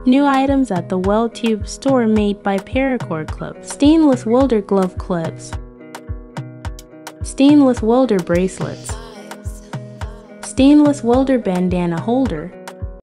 New items at the Welder store made by Paracord Club. Stainless Welder glove clips. Stainless Welder bracelets. Stainless Welder bandana holder.